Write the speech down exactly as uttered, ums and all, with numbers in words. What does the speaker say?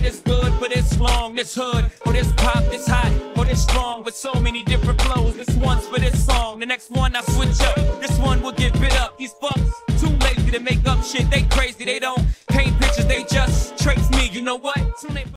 this good for this long, this hood, or this pop, this hot, or this strong, with so many different flows. This one's for this song, the next one I switch up. This one will get bit up. These fucks too lazy to make up shit. They crazy, they don't paint pictures, they just trace me. You know what?